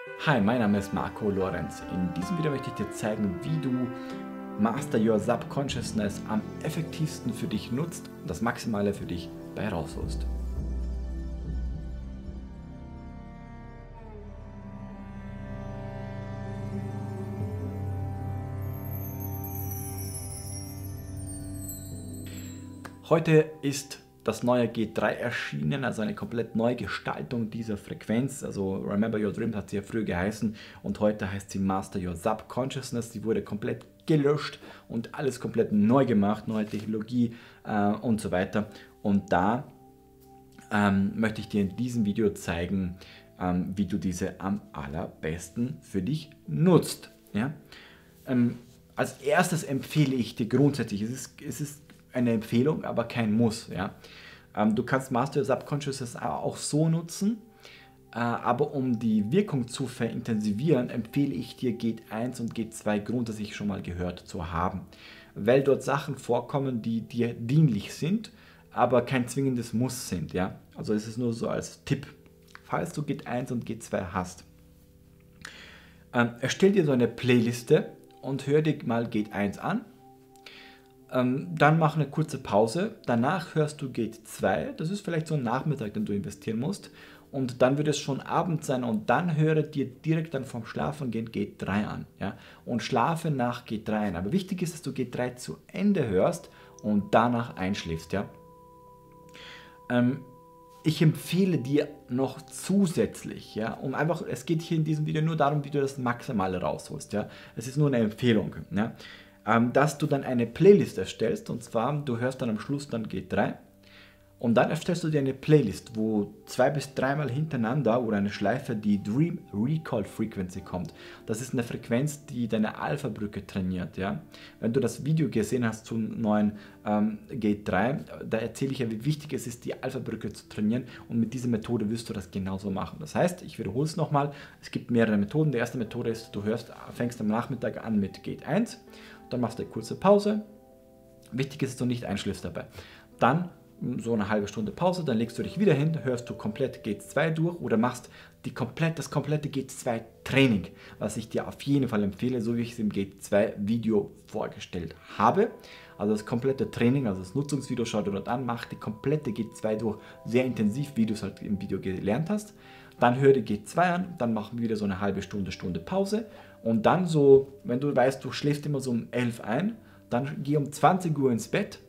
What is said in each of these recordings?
Hi, mein Name ist Marco Lorenz. In diesem Video möchte ich dir zeigen, wie du Master Your Subconsciousness am effektivsten für dich nutzt und das Maximale für dich bei rausholst. Heute ist das neue G3 erschienen, also eine komplett neue Gestaltung dieser Frequenz. Also Remember Your Dreams hat sie ja früher geheißen und heute heißt sie Master Your Subconsciousness. Die wurde komplett gelöscht und alles komplett neu gemacht, neue Technologie und so weiter. Und da möchte ich dir in diesem Video zeigen, wie du diese am allerbesten für dich nutzt. Ja? Als erstes empfehle ich dir grundsätzlich, es ist eine Empfehlung, aber kein Muss. Ja? Du kannst Master Your Subconsciousness auch so nutzen, aber um die Wirkung zu verintensivieren, empfehle ich dir G1 und G2 grundsätzlich schon mal gehört zu haben, weil dort Sachen vorkommen, die dir dienlich sind, aber kein zwingendes Muss sind. Ja? Also es ist nur so als Tipp, falls du G1 und G2 hast. Erstell dir so eine Playliste und hör dir mal G1 an. Dann mach eine kurze Pause, danach hörst du G2, das ist vielleicht so ein Nachmittag, den du investieren musst, und dann wird es schon Abend sein und dann höre dir direkt dann vom Schlafengehen G3 an, ja? Und schlafe nach G3 ein. Aber wichtig ist, dass du G3 zu Ende hörst und danach einschläfst. Ja? Ich empfehle dir noch zusätzlich, ja, es geht hier in diesem Video nur darum, wie du das Maximale rausholst. Ja? Es ist nur eine Empfehlung. Ja? Dass du dann eine Playlist erstellst, und zwar, du hörst dann am Schluss dann G3 und dann erstellst du dir eine Playlist, wo 2 bis 3 Mal hintereinander oder eine Schleife die Dream Recall Frequency kommt. Das ist eine Frequenz, die deine Alpha-Brücke trainiert. Ja? Wenn du das Video gesehen hast zum neuen G3, da erzähle ich ja, wie wichtig es ist, die Alpha-Brücke zu trainieren, und mit dieser Methode wirst du das genauso machen. Das heißt, ich wiederhole es nochmal, es gibt mehrere Methoden. Die erste Methode ist, du fängst am Nachmittag an mit G1, dann machst du eine kurze Pause. Wichtig ist, dass du nicht einschläfst dabei. Dann so eine halbe Stunde Pause, dann legst du dich wieder hin, hörst du komplett G2 durch oder machst das komplette G2 Training, was ich dir auf jeden Fall empfehle, so wie ich es im G2 Video vorgestellt habe. Also das komplette Training, also das Nutzungsvideo, schau dir dort an, mach die komplette G2 durch, sehr intensiv, wie du es halt im Video gelernt hast. Dann höre die G2 an, dann machen wir wieder so eine halbe Stunde Pause und dann so, wenn du weißt, du schläfst immer so um 11 ein, dann geh um 20 Uhr ins Bett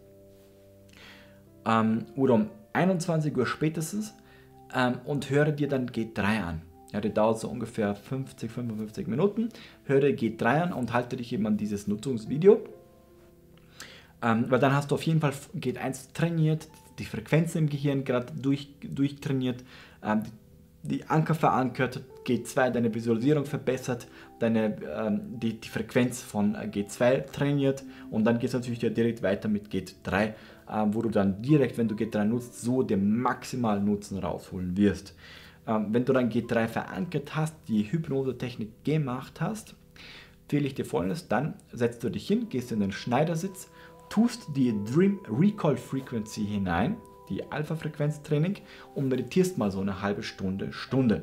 oder um 21 Uhr spätestens und höre dir dann G3 an. Ja, der dauert so ungefähr 50-55 Minuten. Höre G3 an und halte dich eben an dieses Nutzungsvideo. Weil dann hast du auf jeden Fall G1 trainiert, die Frequenzen im Gehirn gerade durchtrainiert, die Anker verankert, G2 deine Visualisierung verbessert, die Frequenz von G2 trainiert, und dann geht es natürlich direkt weiter mit G3, wo du dann direkt, wenn du G3 nutzt, so den maximalen Nutzen rausholen wirst. Wenn du dann G3 verankert hast, die Hypnose-Technik gemacht hast, empfehle ich dir Folgendes: Dann setzt du dich hin, gehst in den Schneidersitz, tust die Dream Recall Frequency hinein, die Alpha-Frequenz-Training, und meditierst mal so eine halbe Stunde.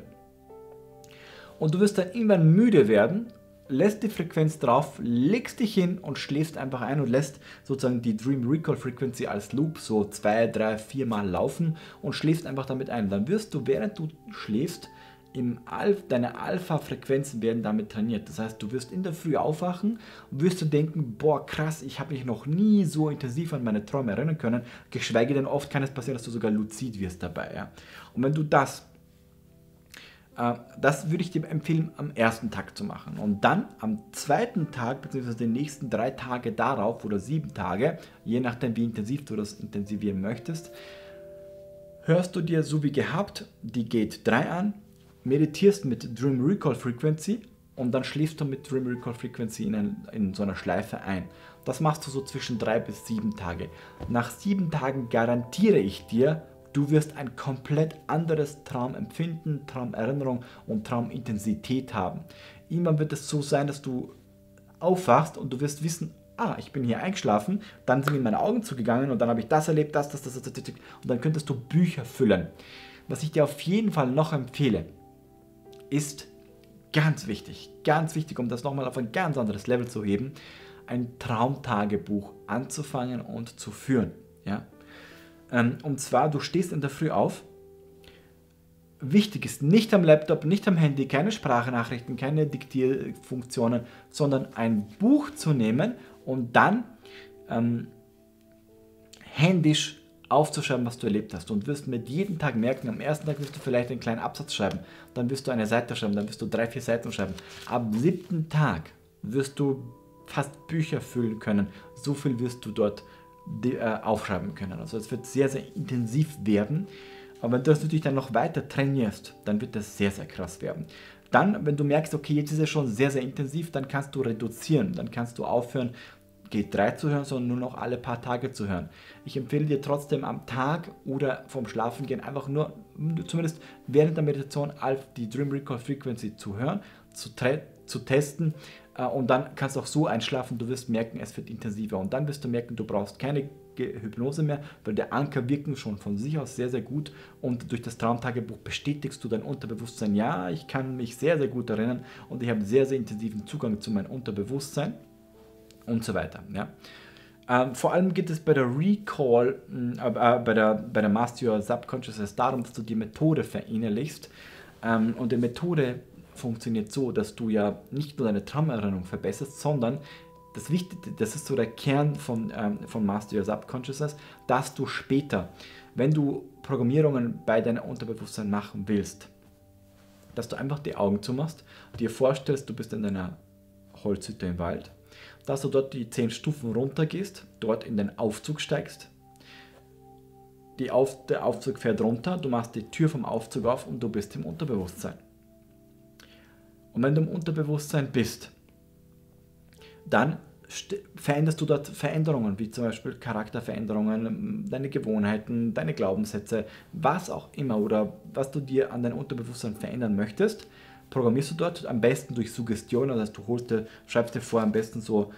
Und du wirst dann irgendwann müde werden, lässt die Frequenz drauf, legst dich hin und schläfst einfach ein und lässt sozusagen die Dream Recall Frequency als Loop so 2, 3, 4 Mal laufen und schläfst einfach damit ein. Dann wirst du, während du schläfst, deine Alpha-Frequenzen werden damit trainiert. Das heißt, du wirst in der Früh aufwachen und wirst du denken, boah krass, ich habe mich noch nie so intensiv an meine Träume erinnern können, geschweige denn oft kann es passieren, dass du sogar luzid wirst dabei. Ja? Und wenn du das würde ich dir empfehlen, am ersten Tag zu machen. Und dann am zweiten Tag, beziehungsweise den nächsten 3 Tage darauf oder 7 Tage, je nachdem wie intensiv du das intensivieren möchtest, hörst du dir so wie gehabt die G3 an, meditierst mit Dream Recall Frequency und dann schläfst du mit Dream Recall Frequency in so einer Schleife ein. Das machst du so zwischen 3 bis 7 Tage. Nach 7 Tagen garantiere ich dir, du wirst ein komplett anderes Traumempfinden, Traumerinnerung und Traumintensität haben. Irgendwann wird es so sein, dass du aufwachst und du wirst wissen, ich bin hier eingeschlafen, dann sind mir meine Augen zugegangen und dann habe ich das erlebt, das, und dann könntest du Bücher füllen. Was ich dir auf jeden Fall noch empfehle, ist ganz wichtig, um das nochmal auf ein ganz anderes Level zu heben, ein Traumtagebuch anzufangen und zu führen. Ja? Und zwar, du stehst in der Früh auf. Wichtig ist nicht am Laptop, nicht am Handy, keine Sprachnachrichten, keine Diktierfunktionen, sondern ein Buch zu nehmen und dann händisch aufzuschreiben, was du erlebt hast. Und wirst mit jedem Tag merken, am ersten Tag wirst du vielleicht einen kleinen Absatz schreiben, dann wirst du eine Seite schreiben, dann wirst du 3, 4 Seiten schreiben. Am 7. Tag wirst du fast Bücher füllen können. So viel wirst du dort aufschreiben können. Also es wird sehr, sehr intensiv werden. Aber wenn du das natürlich dann noch weiter trainierst, dann wird das sehr, sehr krass werden. Dann, wenn du merkst, okay, jetzt ist es schon sehr, sehr intensiv, dann kannst du reduzieren. Dann kannst du aufhören, G3 zu hören, sondern nur noch alle paar Tage zu hören. Ich empfehle dir trotzdem am Tag oder vorm Schlafengehen einfach nur, zumindest während der Meditation, auf die Dream Recall Frequency zu hören, zu testen, und dann kannst du auch so einschlafen, du wirst merken, es wird intensiver und dann wirst du merken, du brauchst keine Hypnose mehr, weil der Anker wirken schon von sich aus sehr, sehr gut und durch das Traumtagebuch bestätigst du dein Unterbewusstsein, ja, ich kann mich sehr, sehr gut erinnern und ich habe sehr, sehr intensiven Zugang zu meinem Unterbewusstsein und so weiter. Ja. Vor allem geht es bei der Recall, bei der Master Your Subconsciousness darum, dass du die Methode verinnerlichst und die Methode funktioniert so, dass du ja nicht nur deine Traumerinnerung verbesserst, sondern das ist so der Kern von Master Your Subconsciousness, dass du später, wenn du Programmierungen bei deinem Unterbewusstsein machen willst, dass du einfach die Augen zumachst, dir vorstellst, du bist in deiner Holzhütte im Wald, dass du dort die 10 Stufen runtergehst, dort in den Aufzug steigst, der Aufzug fährt runter, du machst die Tür vom Aufzug auf und du bist im Unterbewusstsein. Und wenn du im Unterbewusstsein bist, dann veränderst du dort Veränderungen, wie zum Beispiel Charakterveränderungen, deine Gewohnheiten, deine Glaubenssätze, was auch immer oder was du dir an deinem Unterbewusstsein verändern möchtest, programmierst du dort am besten durch Suggestion, also du schreibst dir vor am besten so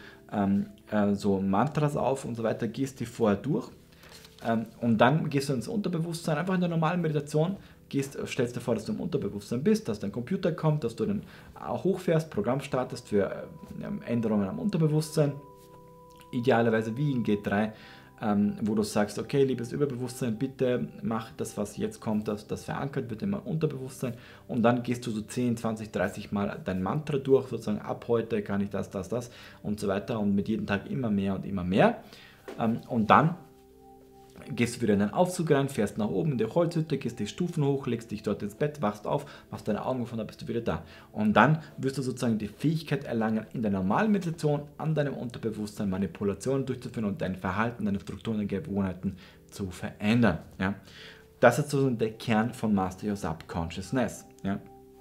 Mantras auf und so weiter, gehst die vorher durch und dann gehst du ins Unterbewusstsein, einfach in der normalen Meditation, stellst dir vor, dass du im Unterbewusstsein bist, dass dein Computer kommt, dass du dann hochfährst, Programm startest für Änderungen am Unterbewusstsein, idealerweise wie in G3, wo du sagst, okay, liebes Überbewusstsein, bitte mach das, was jetzt kommt, das verankert wird im Unterbewusstsein und dann gehst du so 10, 20, 30 Mal dein Mantra durch, sozusagen ab heute kann ich das und so weiter und mit jedem Tag immer mehr und immer mehr und dann gehst du wieder in den Aufzug rein, fährst nach oben in die Holzhütte, gehst die Stufen hoch, legst dich dort ins Bett, wachst auf, machst deine Augen auf und dann bist du wieder da. Und dann wirst du sozusagen die Fähigkeit erlangen, in der normalen Meditation an deinem Unterbewusstsein Manipulationen durchzuführen und dein Verhalten, deine Strukturen, deine Gewohnheiten zu verändern. Ja? Das ist sozusagen der Kern von Master Your Subconsciousness. Ja?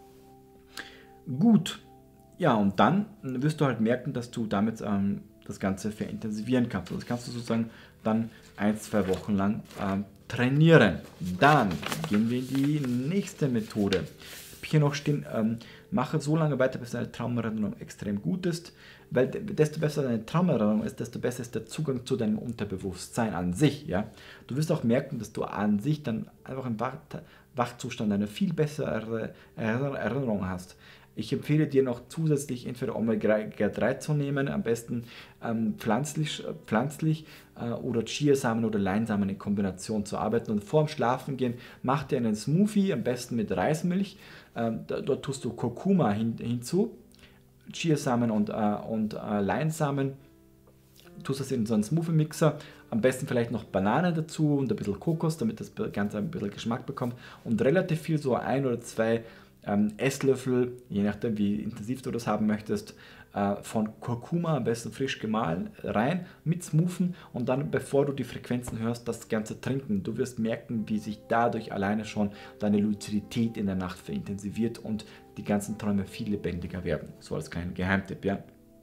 Gut, ja, und dann wirst du halt merken, dass du damit das Ganze verintensivieren kannst. Das kannst du sozusagen dann 1-2 Wochen lang trainieren. Dann gehen wir in die nächste Methode. Ich habe hier noch stehen, mache so lange weiter, bis deine Traumerinnerung extrem gut ist, weil desto besser deine Traumerinnerung ist, desto besser ist der Zugang zu deinem Unterbewusstsein an sich. Ja? Du wirst auch merken, dass du an sich dann einfach im Wachzustand eine viel bessere Erinnerung hast. Ich empfehle dir noch zusätzlich entweder Omega-3 zu nehmen, am besten pflanzlich oder Chiasamen oder Leinsamen in Kombination zu arbeiten. Und vor dem Schlafengehen mach dir einen Smoothie, am besten mit Reismilch. Dort tust du Kurkuma hinzu, Chiasamen und Leinsamen. Tust das in so einen Smoothie-Mixer, am besten vielleicht noch Banane dazu und ein bisschen Kokos, damit das Ganze ein bisschen Geschmack bekommt. Und relativ viel, so 1 oder 2 Esslöffel, je nachdem wie intensiv du das haben möchtest, von Kurkuma, am besten frisch gemahlen, rein mit Smoothen und dann, bevor du die Frequenzen hörst, das Ganze trinken. Du wirst merken, wie sich dadurch alleine schon deine Luzidität in der Nacht verintensiviert und die ganzen Träume viel lebendiger werden. So als kleiner Geheimtipp, ja.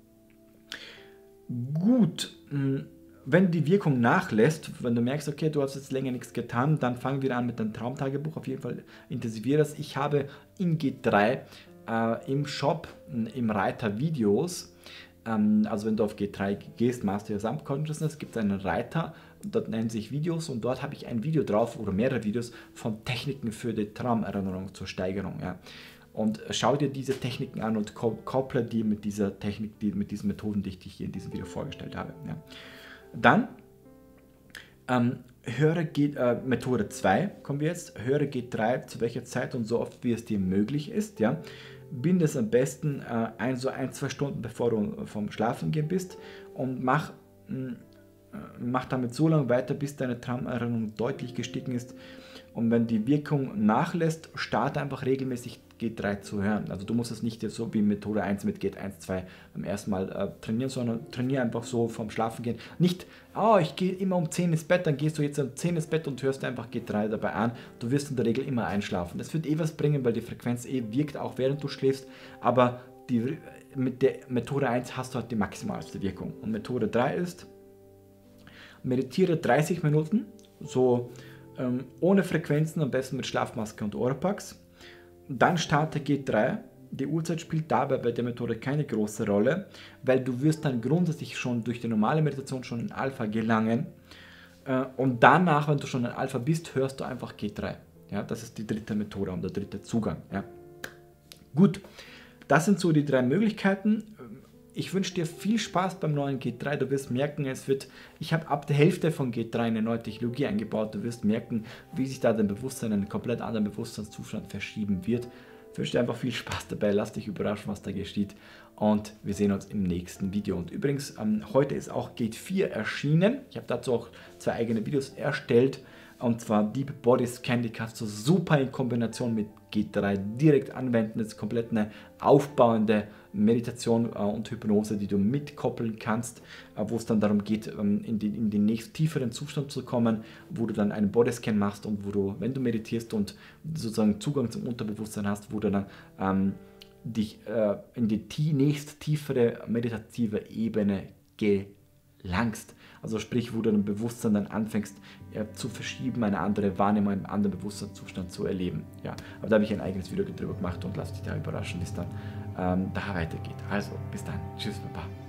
Gut, wenn die Wirkung nachlässt, wenn du merkst, okay, du hast jetzt länger nichts getan, dann fangen wir an mit deinem Traumtagebuch. Auf jeden Fall intensiviere das. Ich habe in G3 im Shop, im Reiter Videos, also wenn du auf G3 gehst, Master Your Subconsciousness, gibt es einen Reiter, dort nennen sich Videos und dort habe ich ein Video drauf oder mehrere Videos von Techniken für die Traumerinnerung zur Steigerung. Ja. Und schau dir diese Techniken an und kopple die mit dieser Technik, mit diesen Methoden, die ich dir hier in diesem Video vorgestellt habe. Ja. Dann Methode 2 kommen wir jetzt. Höre G3 zu welcher Zeit und so oft wie es dir möglich ist. Ja. Binde es am besten so 1-2 Stunden bevor du vom Schlafengehen bist und mach damit so lange weiter, bis deine Traumerinnerung deutlich gestiegen ist. Und wenn die Wirkung nachlässt, starte einfach regelmäßig G3 zu hören. Also du musst es nicht jetzt so wie Methode 1 mit G1, 2 beim ersten Mal trainieren, sondern trainiere einfach so vom Schlafengehen. Nicht, ich gehe immer um 10 ins Bett, dann gehst du jetzt um 10 ins Bett und hörst einfach G3 dabei an. Du wirst in der Regel immer einschlafen. Das wird was bringen, weil die Frequenz wirkt auch während du schläfst, aber mit der Methode 1 hast du halt die maximalste Wirkung. Und Methode 3 ist, meditiere 30 Minuten, so ohne Frequenzen, am besten mit Schlafmaske und Oropax. Dann starte G3. Die Uhrzeit spielt dabei bei der Methode keine große Rolle, weil du wirst dann grundsätzlich schon durch die normale Meditation schon in Alpha gelangen. Und danach, wenn du schon in Alpha bist, hörst du einfach G3. Ja, das ist die dritte Methode und der dritte Zugang. Ja. Gut, das sind so die 3 Möglichkeiten. Ich wünsche dir viel Spaß beim neuen G3. Du wirst merken, ich habe ab der Hälfte von G3 eine neue Technologie eingebaut. Du wirst merken, wie sich da dein Bewusstsein in einen komplett anderen Bewusstseinszustand verschieben wird. Ich wünsche dir einfach viel Spaß dabei. Lass dich überraschen, was da geschieht. Und wir sehen uns im nächsten Video. Und übrigens, heute ist auch G4 erschienen. Ich habe dazu auch 2 eigene Videos erstellt. Und zwar Deep Body Scan, die kannst du super in Kombination mit G3 direkt anwenden. Das ist komplett eine aufbauende Meditation und Hypnose, die du mitkoppeln kannst, wo es dann darum geht, in den nächst tieferen Zustand zu kommen, wo du dann einen Bodyscan machst und wo du, wenn du meditierst und sozusagen Zugang zum Unterbewusstsein hast, wo du dann dich in die nächst tiefere meditative Ebene gelangst. Also sprich, wo du dein Bewusstsein dann anfängst zu verschieben, eine andere Wahrnehmung, einen anderen Bewusstseinszustand zu erleben. Ja, aber da habe ich ein eigenes Video darüber gemacht und lass dich da überraschen, wie es dann da weitergeht. Also, bis dann. Tschüss, Baba.